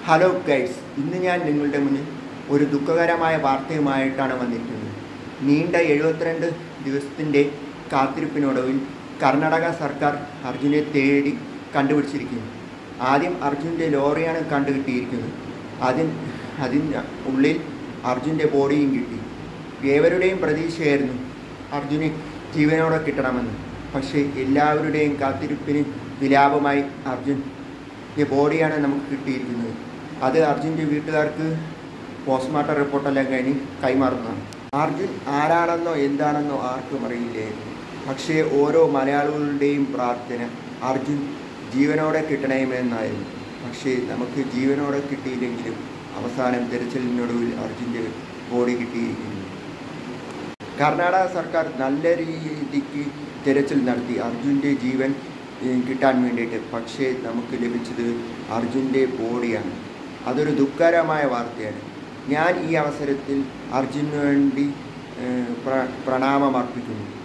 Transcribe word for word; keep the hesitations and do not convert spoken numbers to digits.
Hello guys, ഇന്ന് ഞാൻ നിങ്ങളുടെ മുന്നിൽ ഒരു ദുഃഖകരമായ വാർത്തയുമായിട്ടാണ് വന്നിരിക്കുന്നത്. നീണ്ട എഴുപത്തിരണ്ട് ദിവസത്തിൻ്റെ കാത്തിരിപ്പിനൊടുവിൽ കർണാടക സർക്കാർ അർജുനെ തേടി കണ്ടുപിടിച്ചിരിക്കുന്നു. ആദ്യം അർജുൻ്റെ ലോറിയാണ് കണ്ടുകിട്ടിയിരിക്കുന്നത്. അതിന് അതിന് ഉള്ളിൽ അർജുൻ്റെ ബോഡിയും കിട്ടി. ഏവരുടെയും പ്രതീക്ഷയായിരുന്നു അർജുന് ജീവനോടെ കിട്ടണമെന്ന്. പക്ഷേ എല്ലാവരുടെയും കാത്തിരിപ്പിന് വിലാപമായി അർജുൻ്റെ ബോഡിയാണ് നമുക്ക് കിട്ടിയിരിക്കുന്നത്. അത് അർജുൻ്റെ വീട്ടുകാർക്ക് പോസ്റ്റ്മോർട്ടം റിപ്പോർട്ടെല്ലാം കഴിഞ്ഞ് കൈമാറുന്നതാണ്. അർജുൻ ആരാണെന്നോ എന്താണെന്നോ ആർക്കും അറിയില്ലായിരുന്നു. പക്ഷേ ഓരോ മലയാളികളുടെയും പ്രാർത്ഥന അർജുൻ ജീവനോടെ കിട്ടണമെന്നായിരുന്നു. പക്ഷേ നമുക്ക് ജീവനോടെ കിട്ടിയില്ലെങ്കിലും അവസാനം തിരച്ചിലിനൊടുവിൽ അർജുൻ്റെ ബോഡി കിട്ടിയിരിക്കുന്നു. കർണാടക സർക്കാർ നല്ല രീതിക്ക് തിരച്ചിൽ നടത്തി അർജുൻ്റെ ജീവൻ കിട്ടാൻ വേണ്ടിയിട്ട്. പക്ഷേ നമുക്ക് ലഭിച്ചത് അർജുൻ്റെ ബോഡിയാണ്. അതൊരു ദുഃഖകരമായ വാർത്തയാണ്. ഞാൻ ഈ അവസരത്തിൽ അർജുന് വേണ്ടി പ്ര പ്രണാമം അർപ്പിക്കുന്നു.